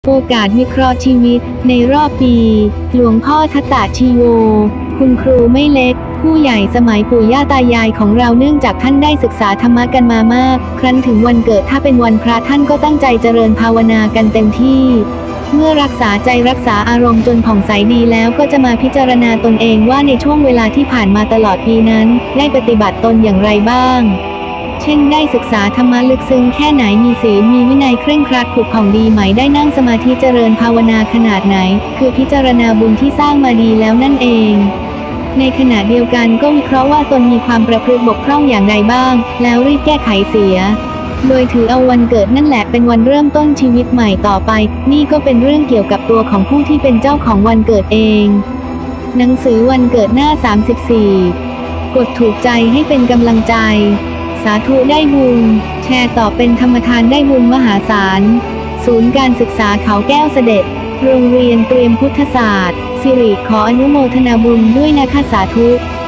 โอกาสวิเคราะห์ชีวิตในรอบปีหลวงพ่อทัตตะชีโวคุณครูไม่เล็กผู้ใหญ่สมัยปู่ย่าตายายของเราเนื่องจากท่านได้ศึกษาธรรมะกันมามากครั้นถึงวันเกิดถ้าเป็นวันพระท่านก็ตั้งใจเจริญภาวนากันเต็มที่เมื่อรักษาใจรักษาอารมณ์จนผ่องใสดีแล้วก็จะมาพิจารณาตนเองว่าในช่วงเวลาที่ผ่านมาตลอดปีนั้นได้ปฏิบัติตนอย่างไรบ้างเช่นได้ศึกษาธรรมะลึกซึ้งแค่ไหนมีศีลมีวินัยเคร่งครัดผุดผ่องดีไหมได้นั่งสมาธิเจริญภาวนาขนาดไหนคือพิจารณาบุญที่สร้างมาดีแล้วนั่นเองในขณะเดียวกันก็วิเคราะห์ว่าตนมีความประพฤติบกพร่องอย่างไรบ้างแล้วรีบแก้ไขเสียโดยถือเอาวันเกิดนั่นแหละเป็นวันเริ่มต้นชีวิตใหม่ต่อไปนี่ก็เป็นเรื่องเกี่ยวกับตัวของผู้ที่เป็นเจ้าของวันเกิดเองหนังสือวันเกิดหน้า34กดถูกใจให้เป็นกำลังใจสาธุได้บุญแชร์ต่อเป็นธรรมทานได้บุญมหาศาลศูนย์การศึกษาเขาแก้วเสด็จโรงเรียนเตรียมพุทธศาสตร์สิริขออนุโมทนาบุญด้วยนะคะสาธุ